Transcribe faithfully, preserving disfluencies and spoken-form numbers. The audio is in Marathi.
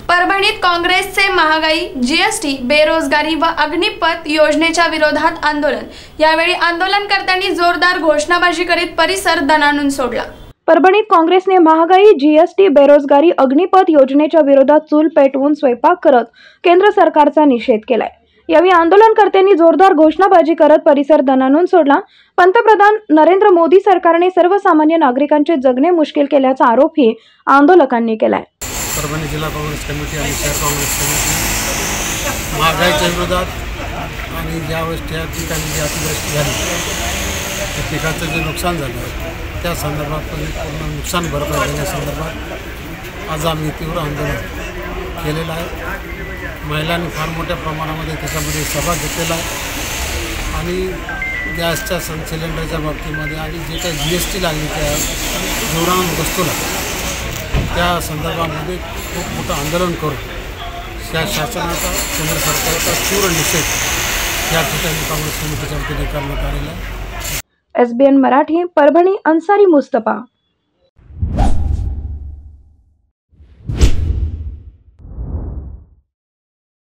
परभणीत काँग्रेसचे महागाई, जीएसटी, बेरोजगारी व अग्निपथ योजनेच्या विरोधात आंदोलन। यावेळी आंदोलनकर्त्यांनी जोरदार घोषणाबाजी करीत परिसर दणाणून सोडला। परभणीत काँग्रेसने महागाई, जीएसटी, बेरोजगारी, अग्निपथ योजनेच्या विरोधात चूल पेटवून स्वयंपाक करत केंद्र सरकारचा निषेध केलाय। यावेळी आंदोलनकर्त्यांनी जोरदार घोषणाबाजी करत परिसर दणाणून सोडला। पंतप्रधान नरेंद्र मोदी सरकारने सर्वसामान्य नागरिकांचे जगणे मुश्किल केल्याचा आरोपही आंदोलकांनी केलाय। परभणी जिल्हा काँग्रेस कमिटी आणि शहर काँग्रेस कमिटी महागाईच्या विरोधात आणि ज्यावेळेस त्या ठिकाणी जी अतिवृष्टी झाली त्या पिकाचं जे नुकसान झालं त्या संदर्भात पूर्ण नुकसान भरपाई देण्यासंदर्भात आज आम्ही तीव्र आंदोलन केलेलं आहे। महिलांनी फार मोठ्या प्रमाणामध्ये त्याच्यामध्ये सहभाग घेतलेला आहे आणि गॅसच्या सिलेंडरच्या बाबतीमध्ये आणि जे काही जी एस टी लागली त्या जोरान वस्तूला त्या संदर्भामध्ये खूप मोठं आंदोलन करून त्या शासनाचा केंद्र सरकारचा तीव्र निषेध या ठिकाणी काँग्रेस कमिटीच्या वतीने करण्यात आलेला आहे। S B N Marathi, Parbhani, Ansari Mustafa.